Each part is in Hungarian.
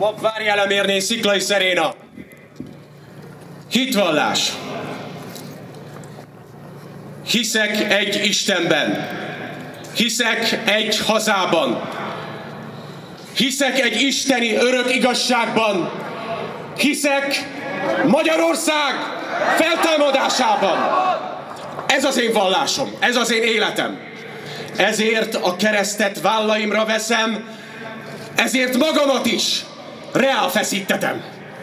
Pap, várjál a mérné, Sziklai Szeréna. Hitvallás. Hiszek egy Istenben. Hiszek egy hazában. Hiszek egy isteni örök igazságban. Hiszek Magyarország feltámadásában. Ez az én vallásom, ez az én életem. Ezért a keresztet vállaimra veszem, ezért magamat is reálfeszítetem.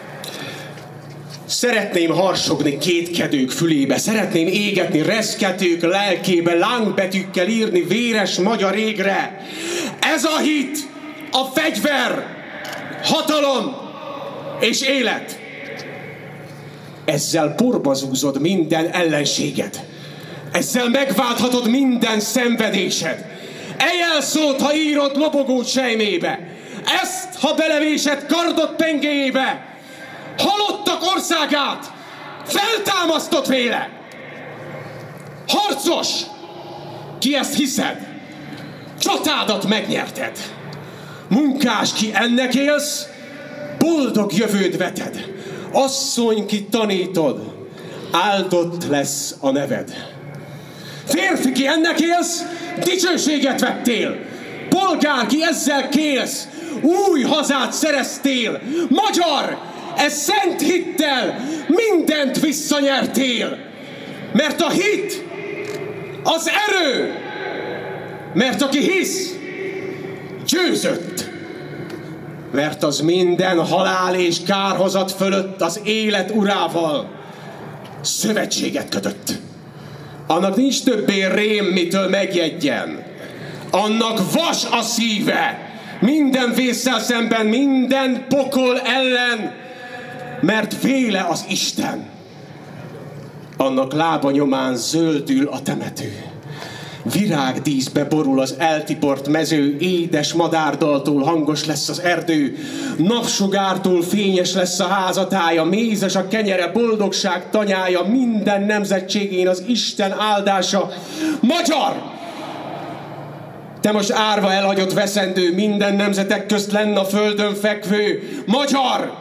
Szeretném harsogni kétkedők fülébe, szeretném égetni reszketők lelkébe, lángbetűkkel írni véres magyar égre. Ez a hit, a fegyver, hatalom és élet. Ezzel porba zúzod minden ellenséged. Ezzel megválthatod minden szenvedésed. Ejjel szót, ha írod lobogó sejmébe. Ezt, ha belevésed kardod pengéjébe. Halottak országát feltámasztott véle. Harcos, ki ezt hiszed, csatádat megnyerted. Munkás, ki ennek élsz, boldog jövőd veted. Asszony, ki tanítod, áldott lesz a neved. Férfi, ki ennek élsz, dicsőséget vettél. Polgár, ki ezzel kélsz, új hazát szereztél. Magyar, ez szent hittel mindent visszanyertél. Mert a hit az erő, mert aki hisz, győzött. Mert az minden halál és kárhozat fölött az élet urával szövetséget kötött. Annak nincs többé rém, mitől megjegyen. Annak vas a szíve, minden vésszel szemben, minden pokol ellen, mert véle az Isten. Annak lába nyomán zöldül a temető. Virágdíszbe borul az eltiport mező, édes madárdaltól hangos lesz az erdő, napsugártól fényes lesz a házatája, mézes a kenyere, boldogság tanyája, minden nemzetségén az Isten áldása. Magyar! Te most árva elhagyott veszendő, minden nemzetek közt lenn a földön fekvő. Magyar!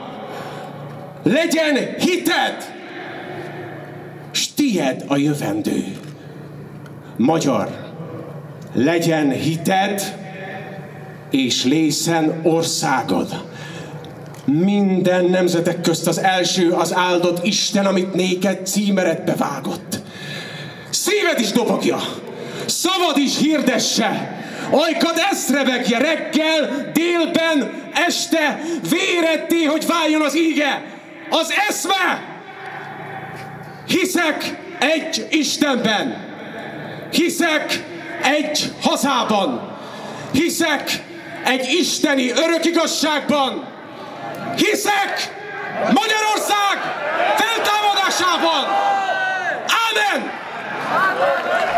Legyen hited, s tied a jövendő. Magyar, legyen hited, és lészen országod. Minden nemzetek közt az első, az áldott Isten, amit néked címeredbe vágott. Szíved is dobogja, szavad is hirdesse, ajkad eszrebegje reggel, délben, este, véreddé, hogy váljon az íge, az eszme. Hiszek egy Istenben. Hiszek egy hazában. Hiszek egy isteni örök igazságban. Hiszek Magyarország feltámadásában. Ámen!